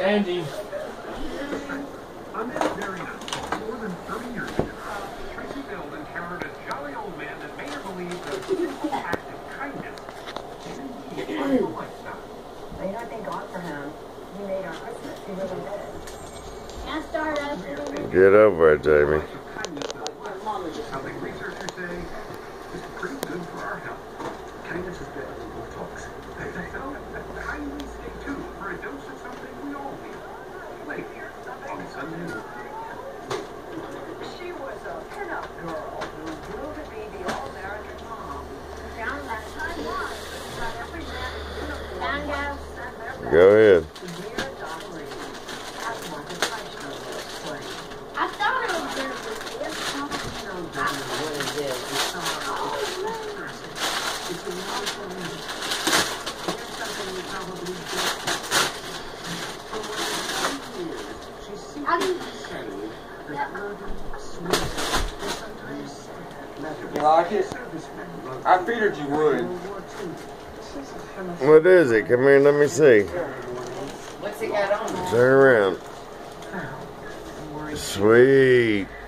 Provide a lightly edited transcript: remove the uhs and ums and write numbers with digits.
Andy. On this very night, more than 30 years ago, Tracy Bell encountered a jolly old man that made her believe that a simple act of kindness can indeed find a lifestyle. Well, you know, I thank God for him. He made our Christmas. He really did. Can I start up? Get over it, Jamie. Something researchers say is pretty good for our health. Kindness is better than both talks. So, kindly stay tuned for a dose of something we all need. Later on Sunday morning. She was a pinup girl who grew to be the all-American mom. Found that time was that every man in uniform Found out. sent their best. Go ahead. Dear Dolly, as much as I should explain. I thought it was going to be this. You like it? I figured you would. What is it? Come here, let me see. What's it got on? Turn around. Sweet.